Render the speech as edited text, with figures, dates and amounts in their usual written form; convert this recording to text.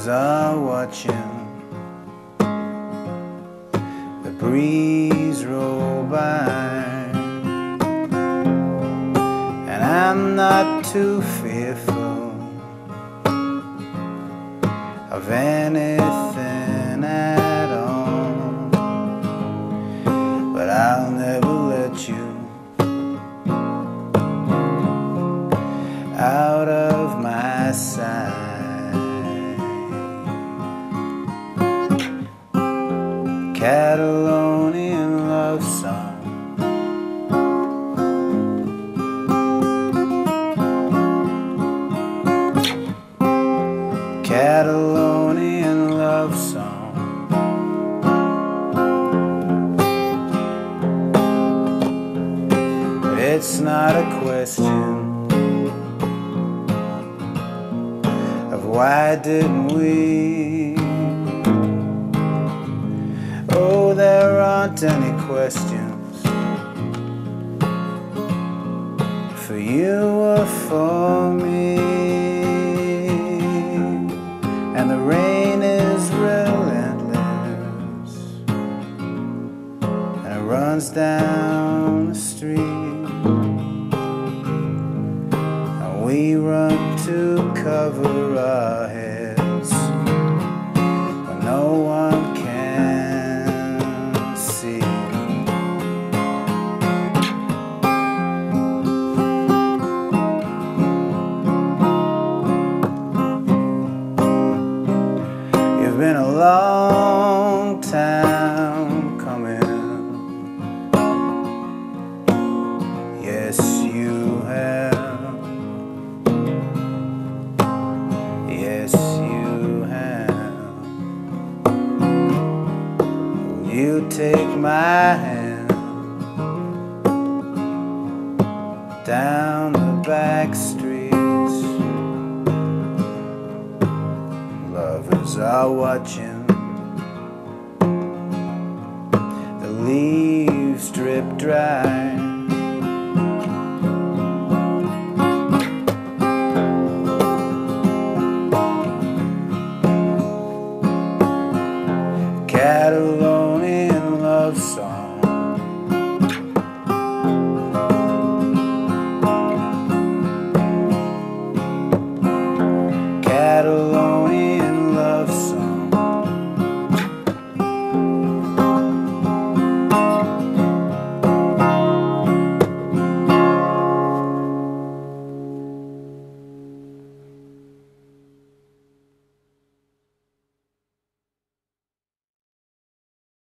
are watching the breeze roll by, and I'm not too fearful of anything at all, but I'll never let you out of my sight. Catalonian Love Song. Catalonian Love Song. It's not a question of why didn't we. Oh, there aren't any questions for you or for me. And the rain is relentless, and it runs down the street, and we run to cover our heads when no one can see. You've been a long time coming, yes you have, yes you have. You take my hand down the back streets, lovers are watching the leaves drip dry,